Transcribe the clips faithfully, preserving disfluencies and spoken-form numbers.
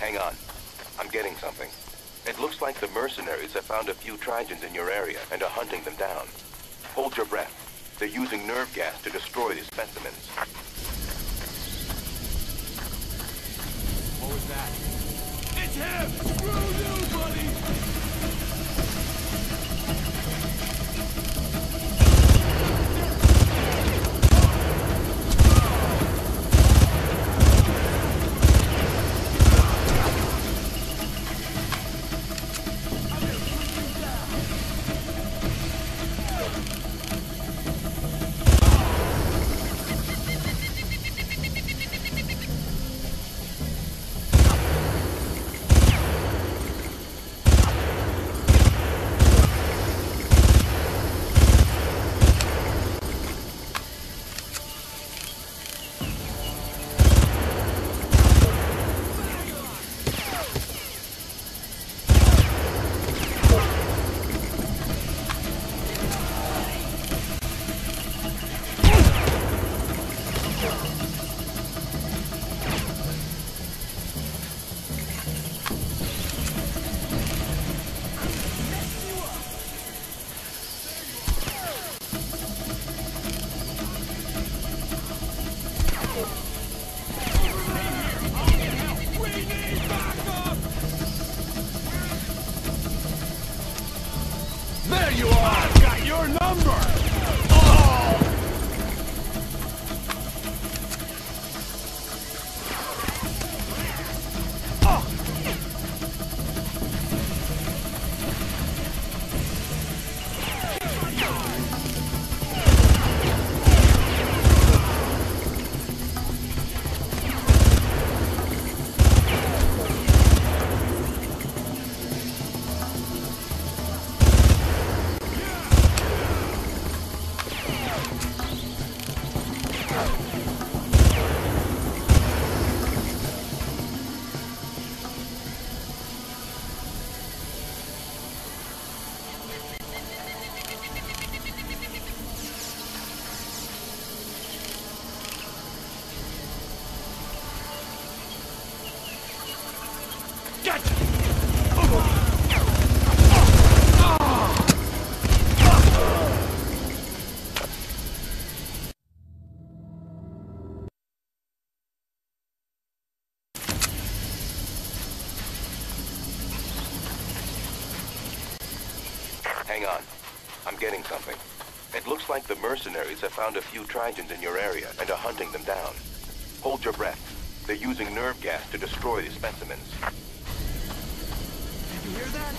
Hang on. I'm getting something. It looks like the mercenaries have found a few Trojans in your area and are hunting them down. Hold your breath. They're using nerve gas to destroy the specimens. What was that? It's him! Screw you, buddy! There you are! I've got your number! Oh! Oh! Gotcha! Hang on. I'm getting something. It looks like the mercenaries have found a few Trojans in your area and are hunting them down. Hold your breath. They're using nerve gas to destroy the specimens. Did you hear that?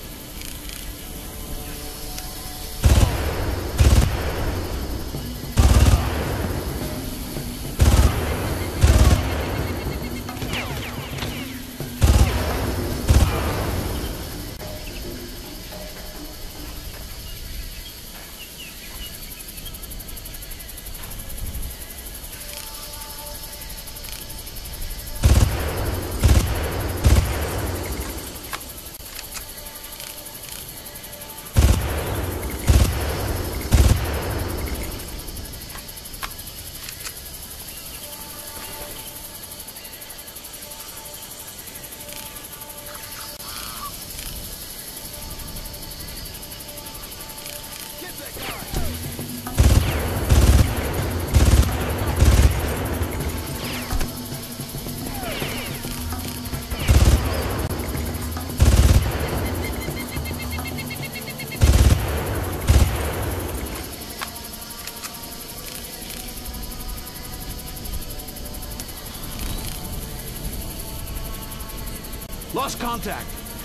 Lost contact.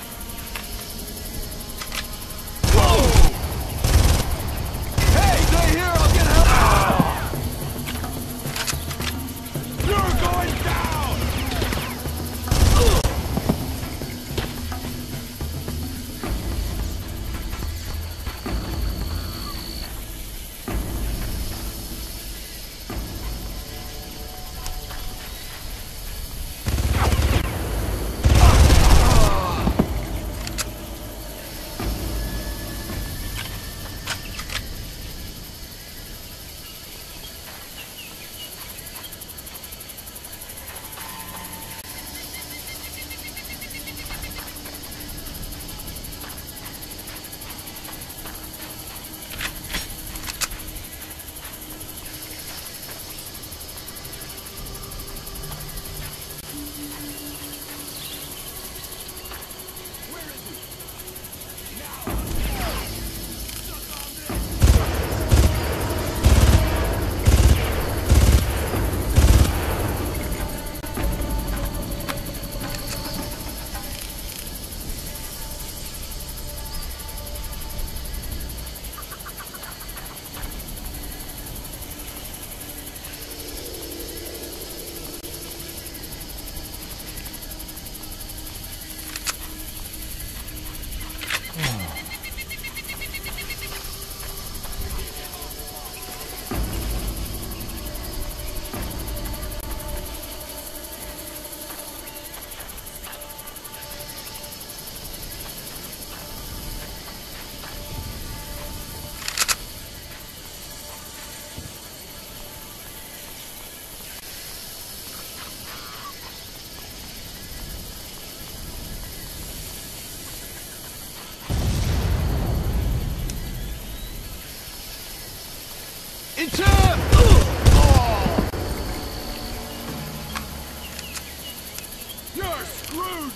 Whoa! Hey, stay here, I'll get help! Ah! You're going down! Ah!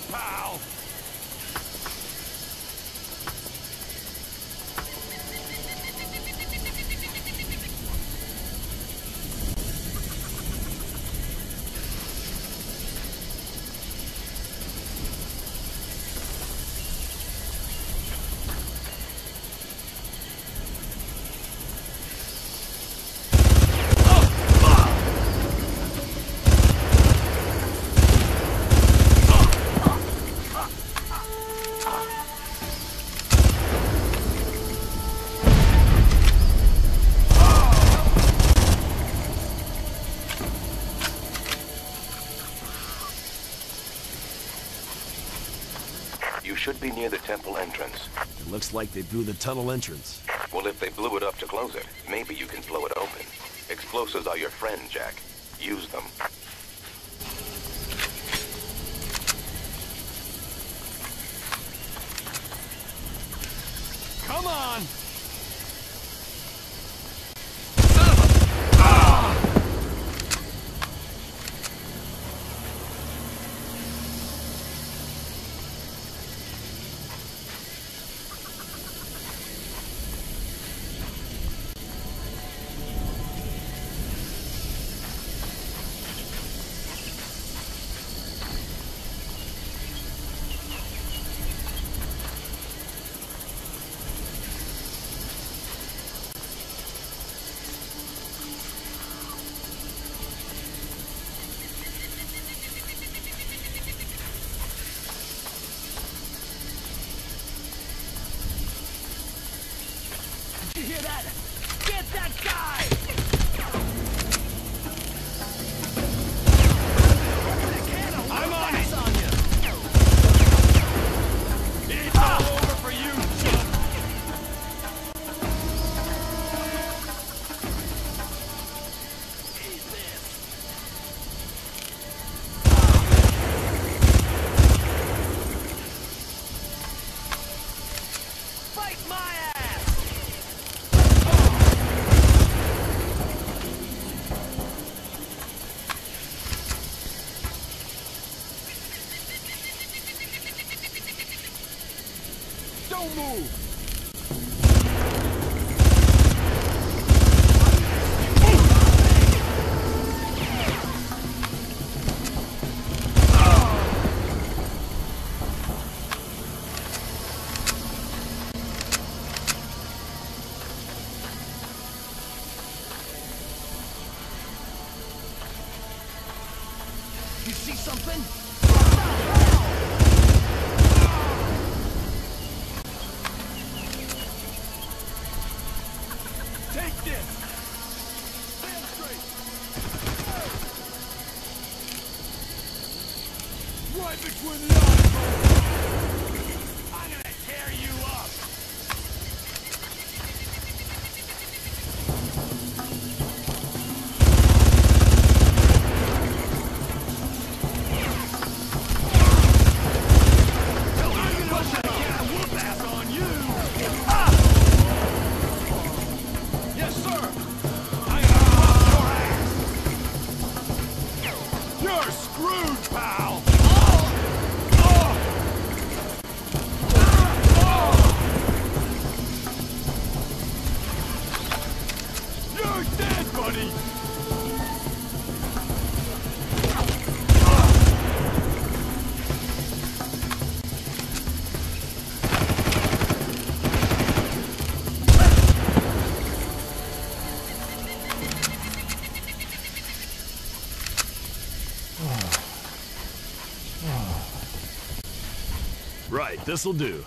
pal! You should be near the temple entrance. It looks like they blew the tunnel entrance. Well, if they blew it up to close it, maybe you can blow it open. Explosives are your friend, Jack. Use them. Come on! You hear that? Get that guy! I'm on it! It's all over for you, chump! Eat this! Fight my ass! Don't move! You see something? Take this! Stand straight! Right between the eyes! I'm gonna tear you up! I'm gonna push a cat whoop ass on you! Ah! Yes, sir! I'm gonna bust your ass! You're screwed, pal! Oh! Oh! Oh! You're dead, buddy! Right, this'll do.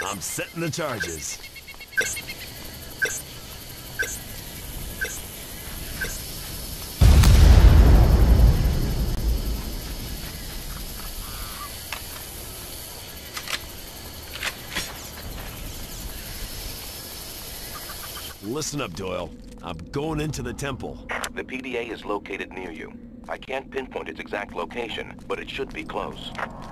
I'm setting the charges. Listen up, Doyle. I'm going into the temple. The P D A is located near you. I can't pinpoint its exact location, but it should be close.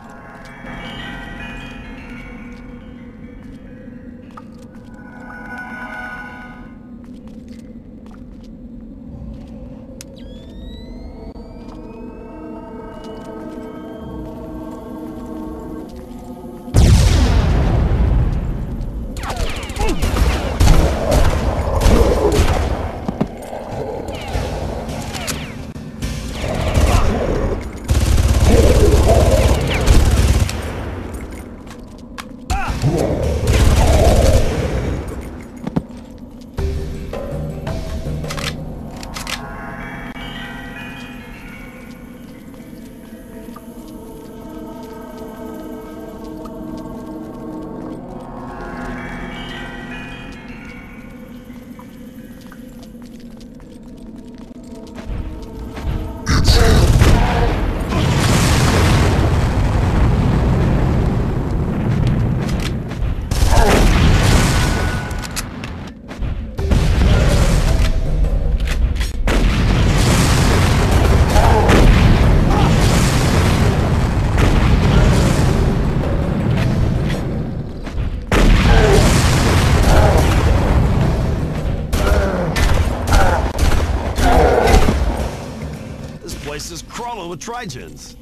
Place is crawling with Trigens.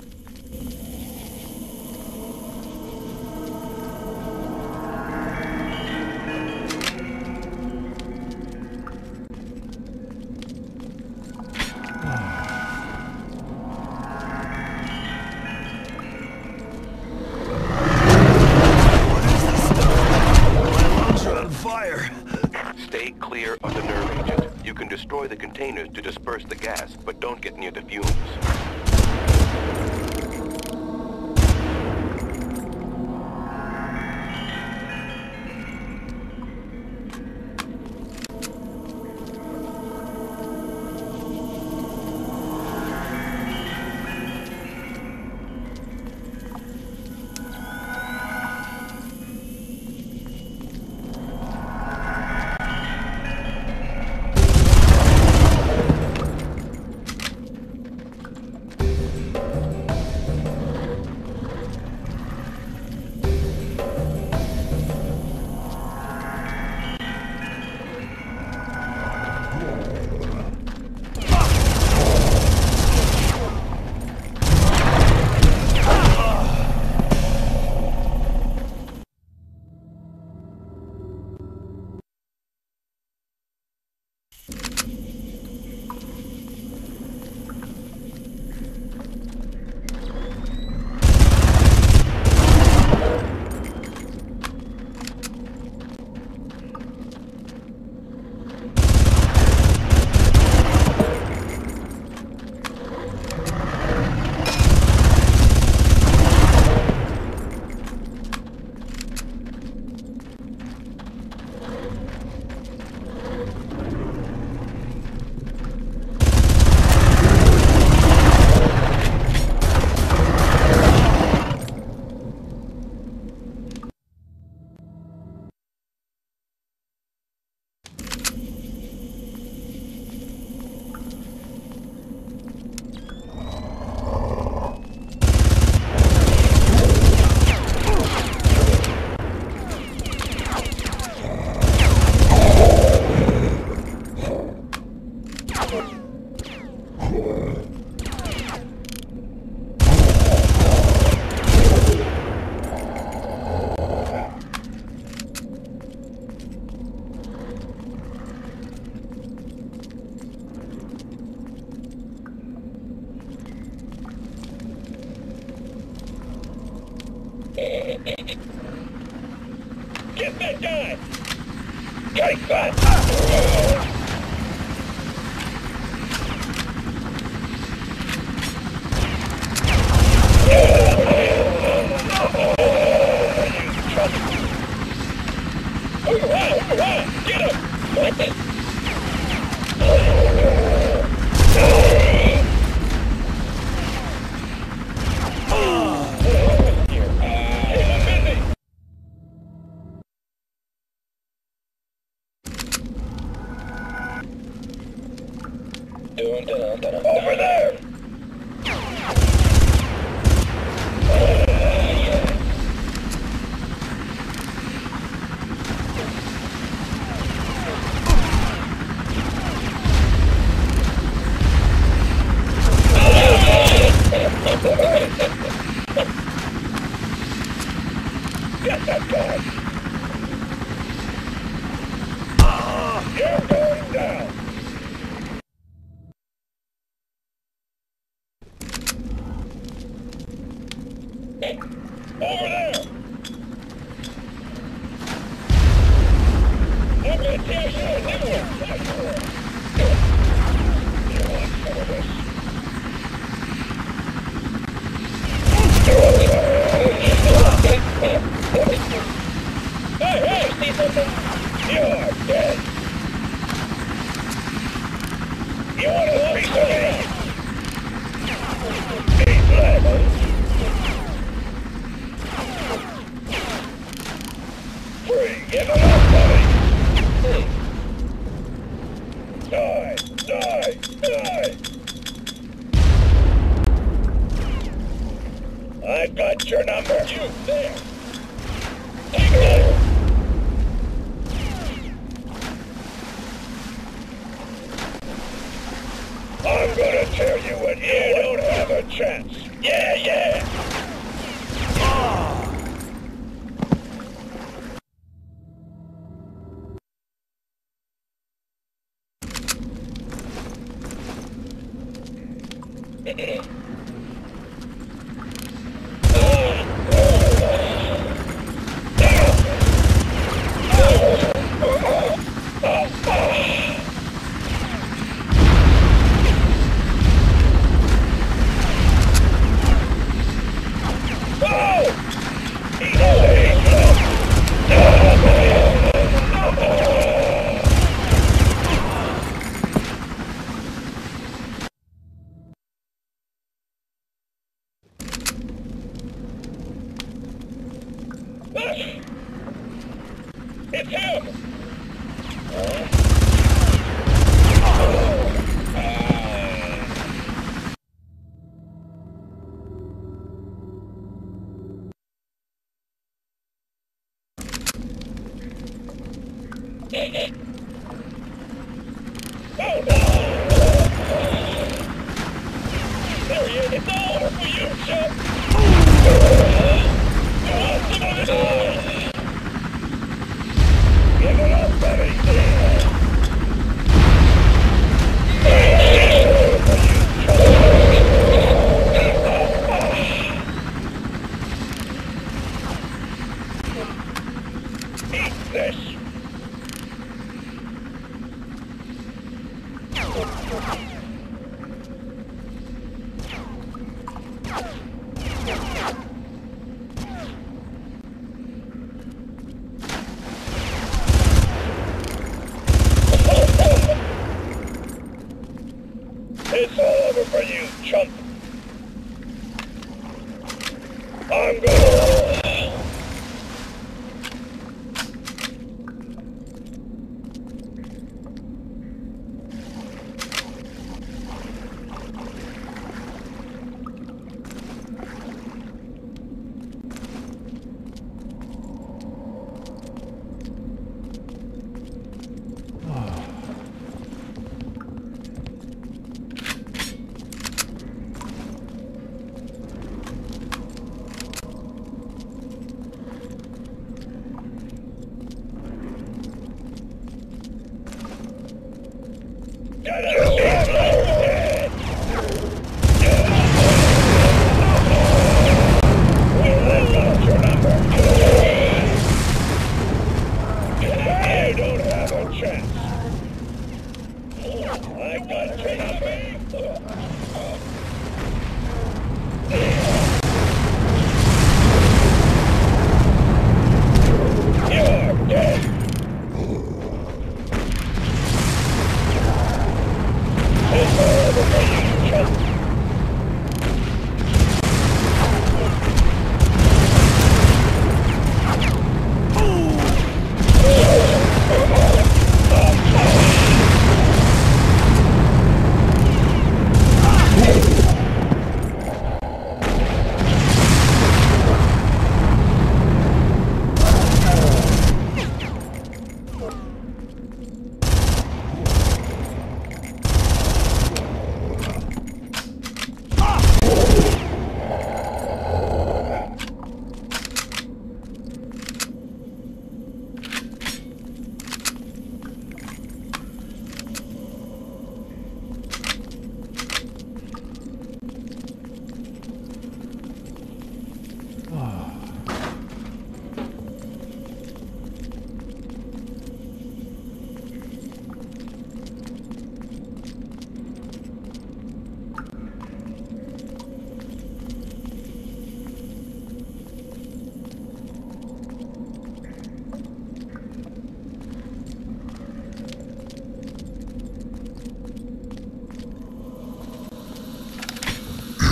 What is this stuff? My lungs are on fire. Stay clear of the nerve agent. You can destroy the containers to disperse the gas, but don't get near the fumes. Get that guy! Take that! You trouble. Over there! Get that guy! You're going down! Over there! I'm gonna tear you a new one! You want some of this? Hey, hey, see something? You're dead! You want a piece of me? Be black! Give it up, buddy! Die! Die! Die! I got your number! You, there! Take it! I'm gonna tear you when you don't have a chance! Yeah, yeah! Ah! It's him! Oh no! There he is! It's all over for you, Chuck! You want some of it? Give it up, buddy! Eat this! It's all over for you, chump. I'm gonna...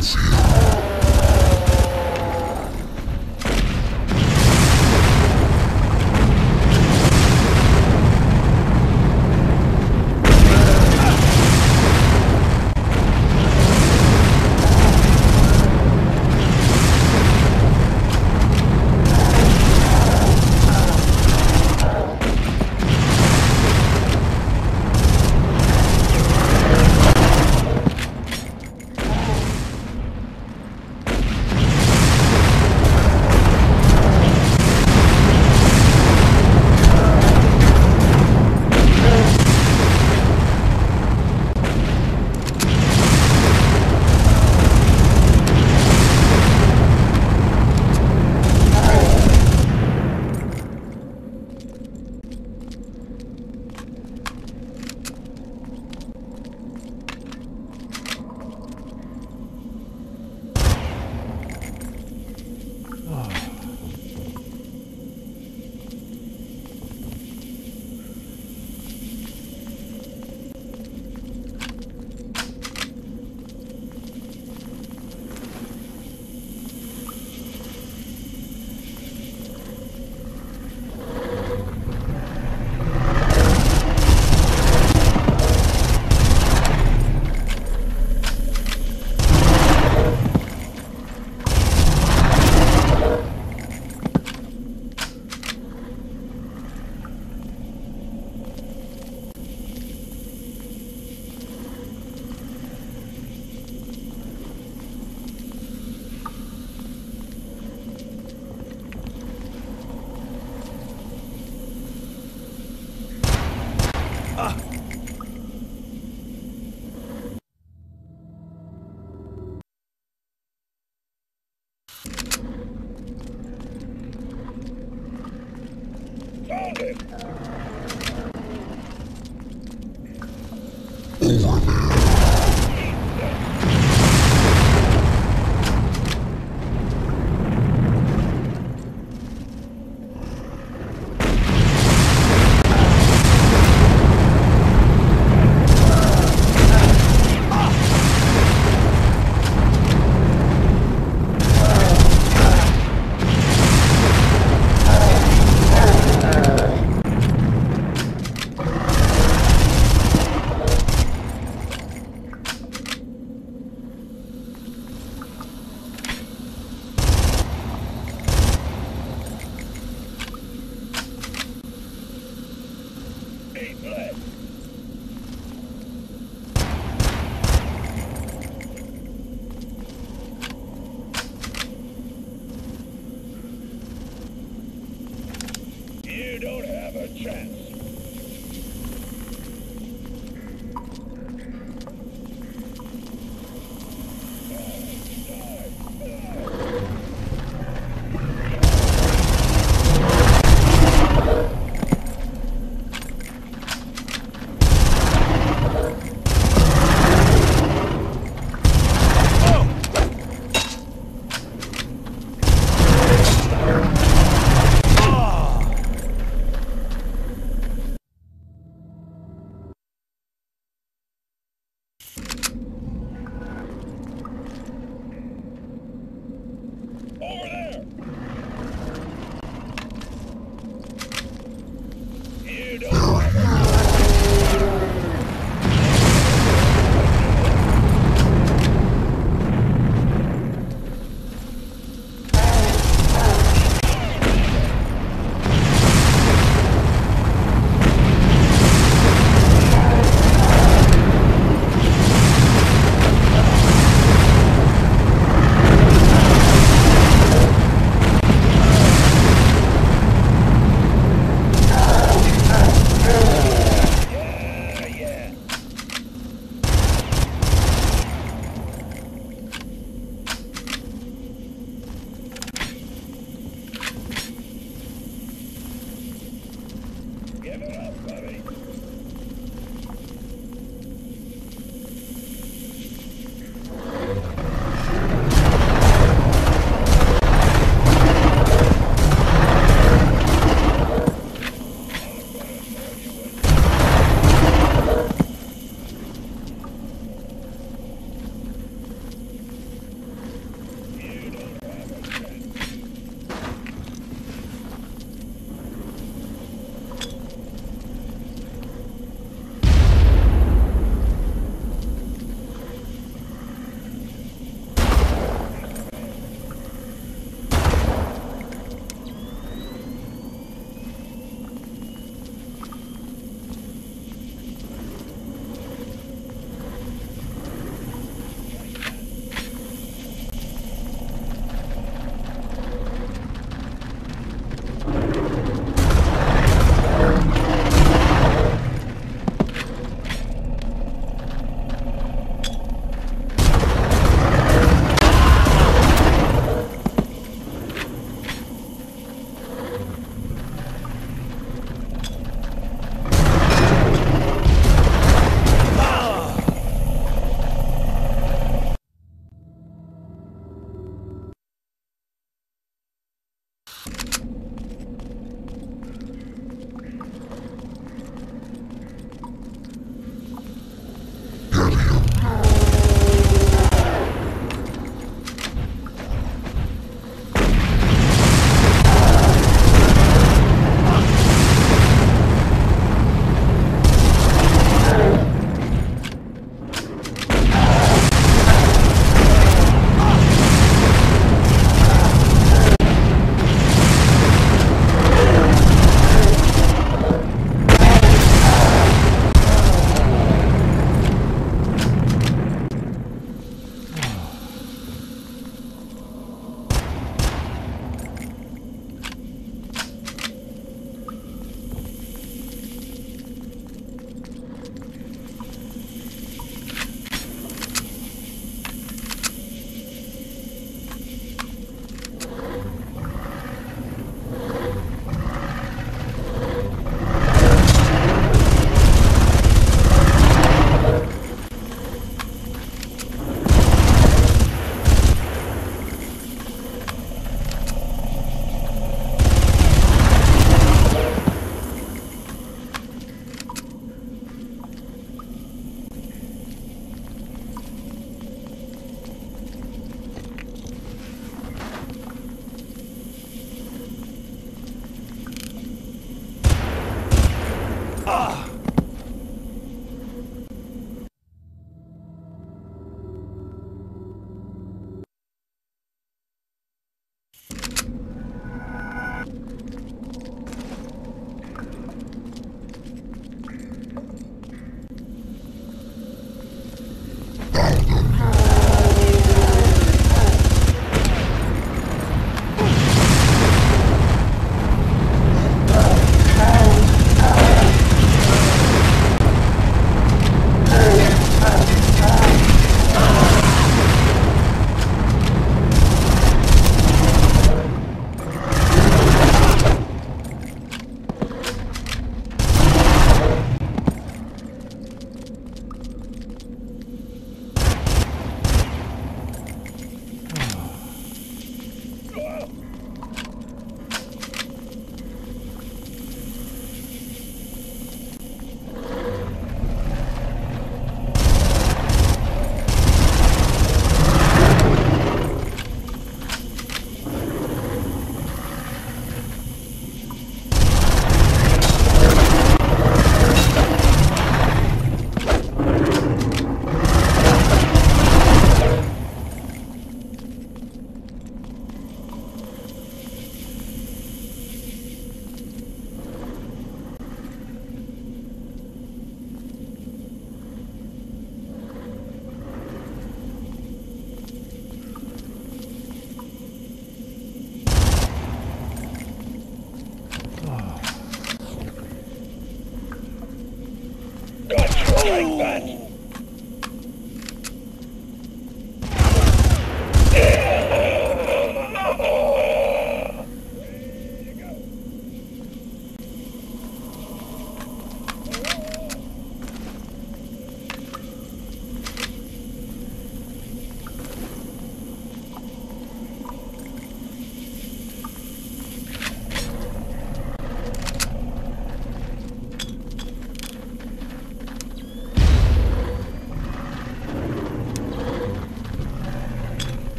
Found it!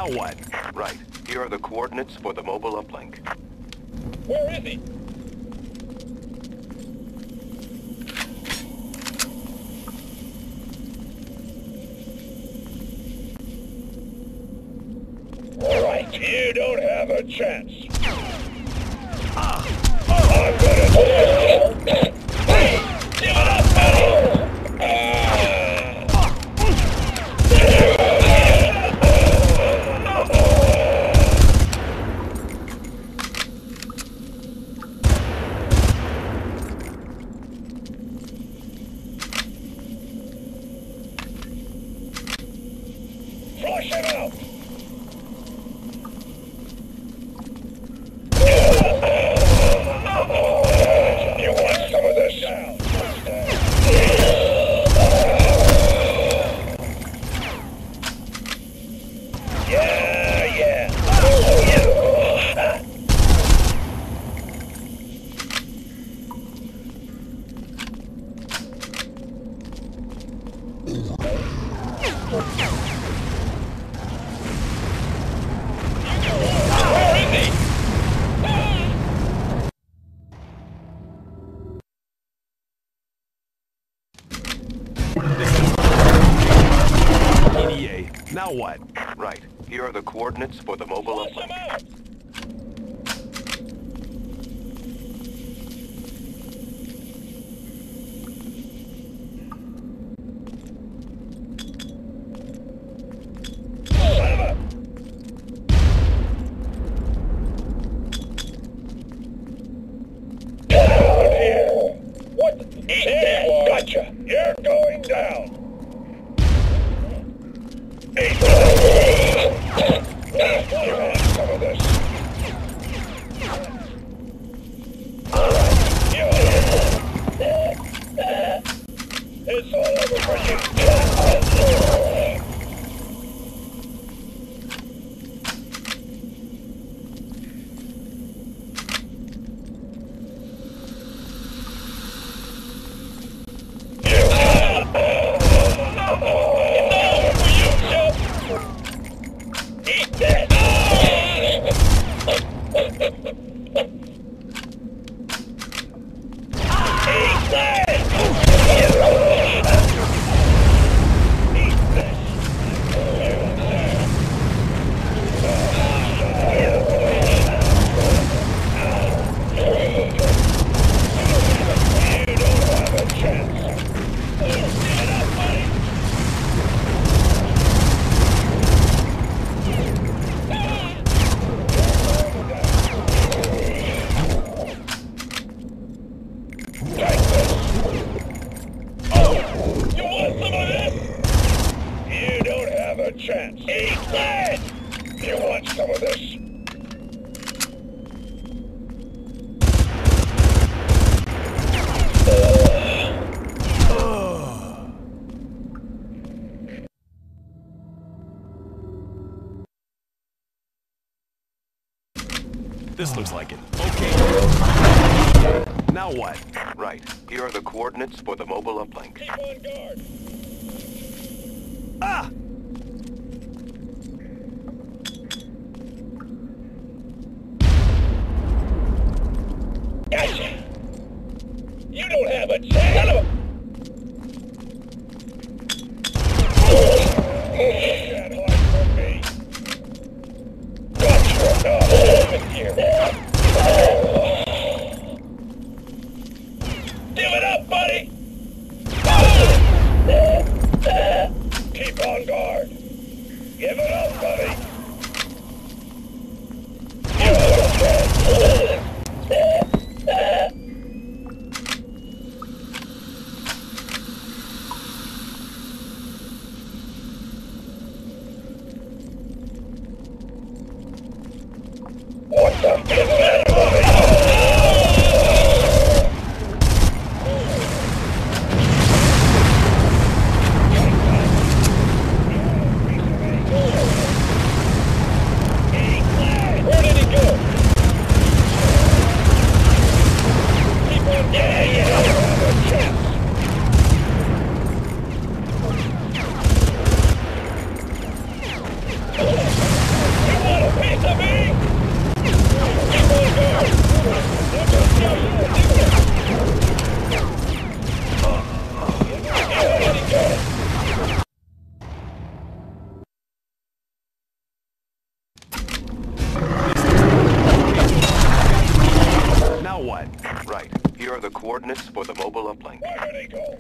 Now what? Right. Here are the coordinates for the mobile uplink. Where is he? All right, you don't have a chance. Ah! I'm gonna do it. Hey, give it up, buddy. Ah. Flush him out. You want some of this? Yeah, yeah. Where is he? E D A. Now what? Right. Here are the coordinates for the mobile Flush him uplink. out. Son of a... Get out of here! What the... Eat that! Gotcha! You're going down! Eat that! You want some of this? Alright, you... It's all over for you! Chance. Eat that! You want some of this? This looks like it. Okay. Now what? Right. Here are the coordinates for the mobile uplink. Keep on guard! Ah! Gotcha! You don't have a chance! That hard for me. Gotcha! No, here. Give it up, buddy! Keep on guard. Give it up, buddy. You have a chance. What the is that, buddy? Where did he go? Keep on. Yeah, yeah. You have a chance. coordinates for the mobile uplink. Where did he go?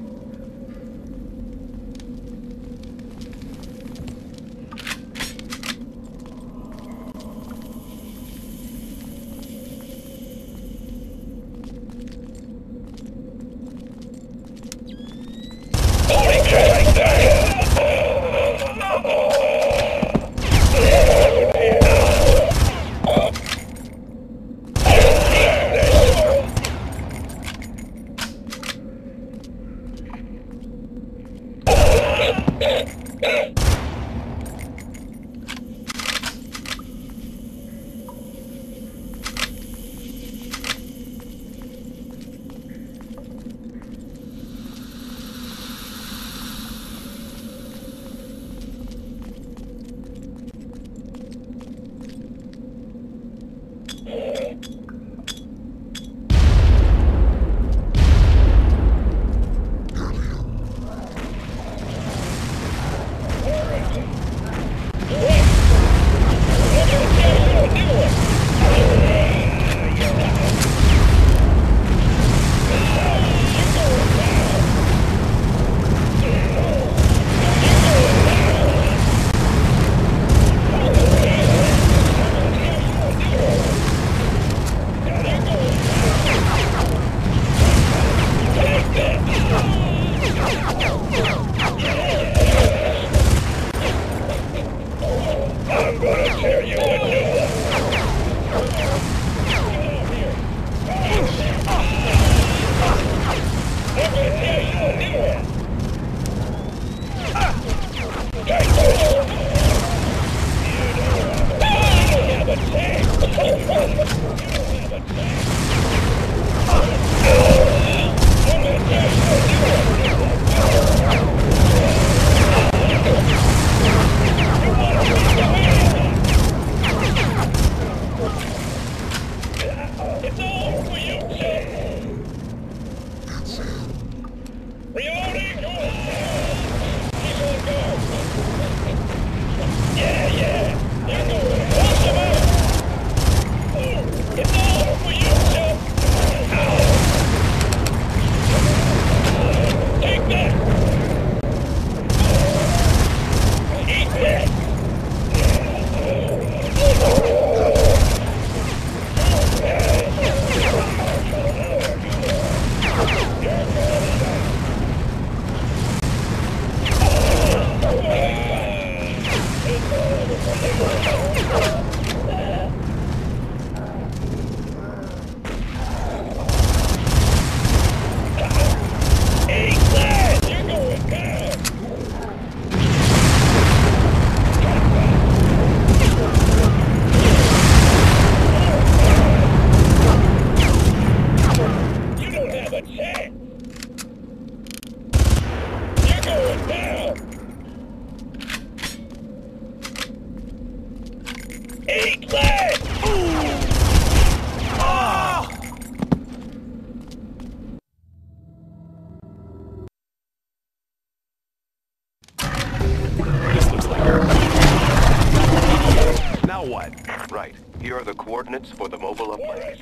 Right. Here are the coordinates for the mobile uplink.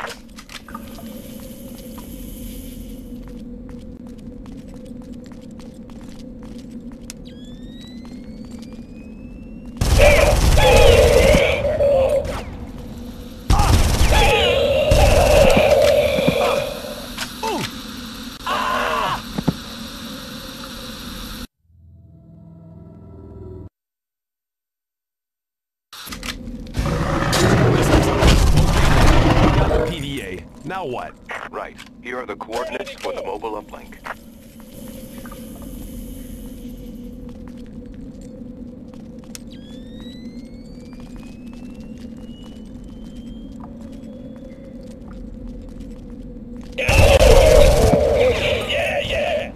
Now what? Right. Here are the coordinates for the mobile uplink. Yeah, yeah!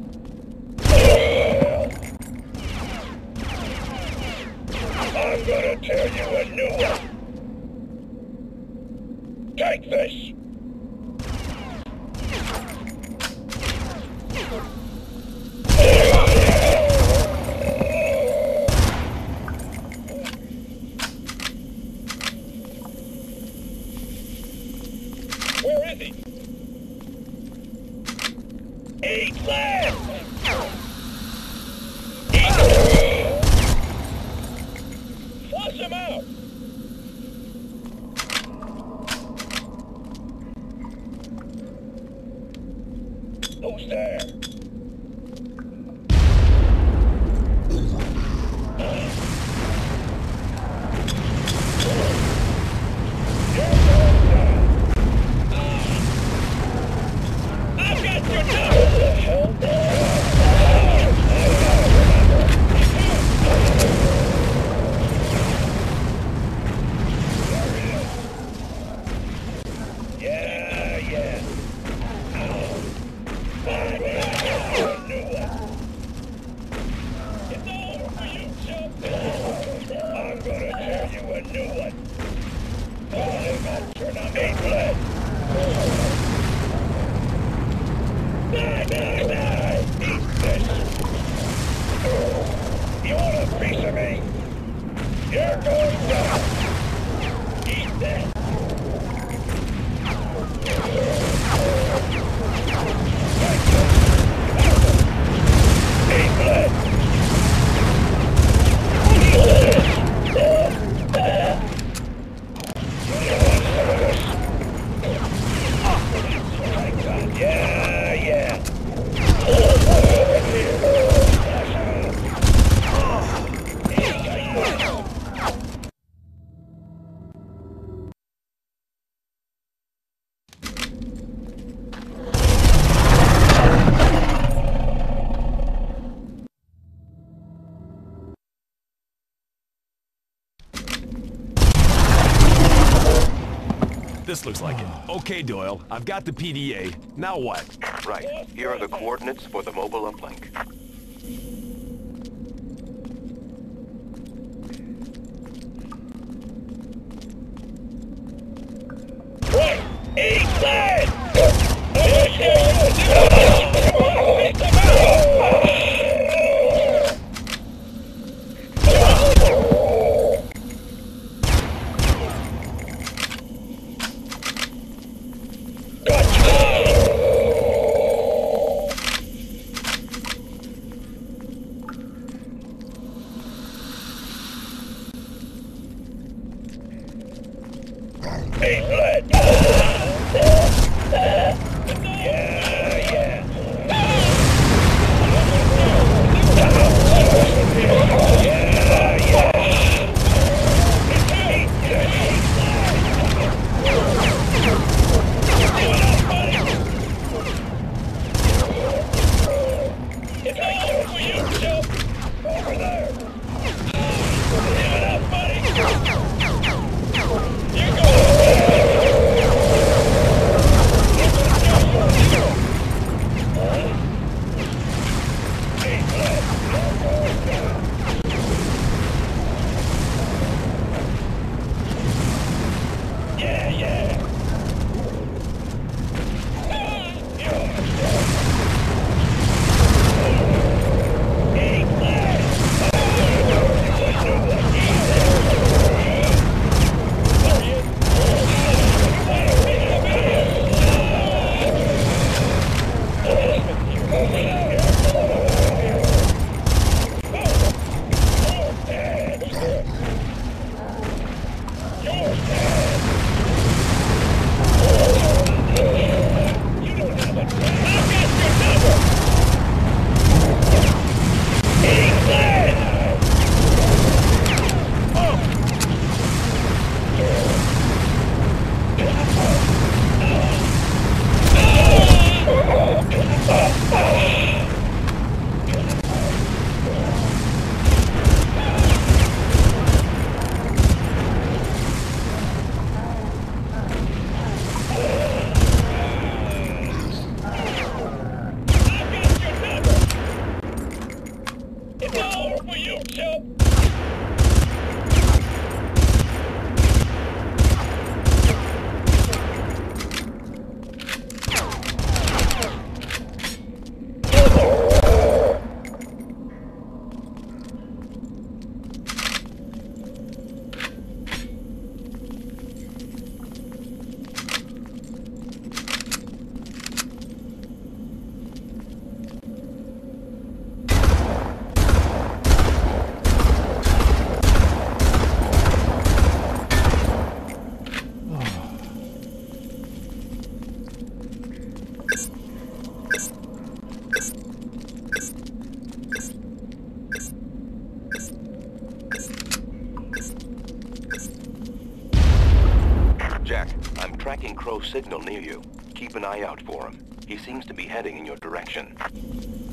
I'm gonna tell you a new one! Take this! Where is he? You're going down! Eat this! Hey, blood! Yeah, yeah! This looks like it. Okay, Doyle. I've got the P D A. Now what? Right. Here are the coordinates for the mobile uplink. Right! Eat that! Hey, blood! Yeah, yeah! It's all over for you, Joe! Over there! Give it up, buddy! You're going! Yeah, yeah! It's all over for you, Chub! Jack, I'm tracking Crow's signal near you. Keep an eye out for him. He seems to be heading in your direction.